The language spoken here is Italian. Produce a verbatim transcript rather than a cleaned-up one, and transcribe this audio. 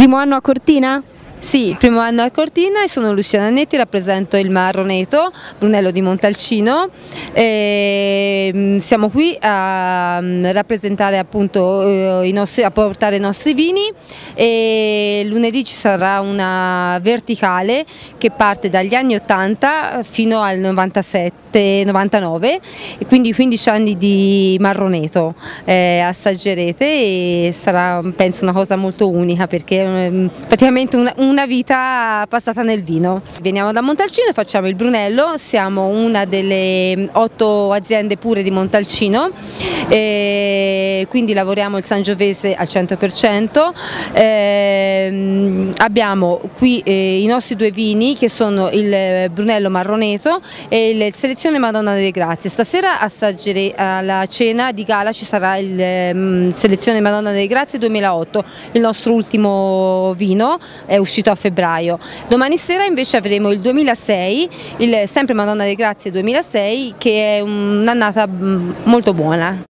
Primo anno a Cortina? Sì, primo anno a Cortina e sono Luciana Netti, rappresento il Marroneto, Brunello di Montalcino. E siamo qui a rappresentare appunto i nostri, a portare i nostri vini e lunedì ci sarà una verticale che parte dagli anni ottanta fino al novantasette novantanove e quindi quindici anni di Marroneto. Eh, assaggerete e sarà penso una cosa molto unica perché eh, praticamente una, una vita passata nel vino. Veniamo da Montalcino e facciamo il Brunello, siamo una delle otto aziende pure di Montalcino, e quindi lavoriamo il Sangiovese al cento per cento. Eh, abbiamo qui eh, i nostri due vini che sono il Brunello Marroneto e il Selezione Madonna delle Grazie. Stasera assaggerei alla cena di gala, ci sarà il eh, Selezione Madonna delle Grazie duemilaotto, il nostro ultimo vino, è uscito a febbraio. Domani sera invece avremo il duemilasei, il sempre Madonna delle Grazie duemilasei, che è un'annata molto buona.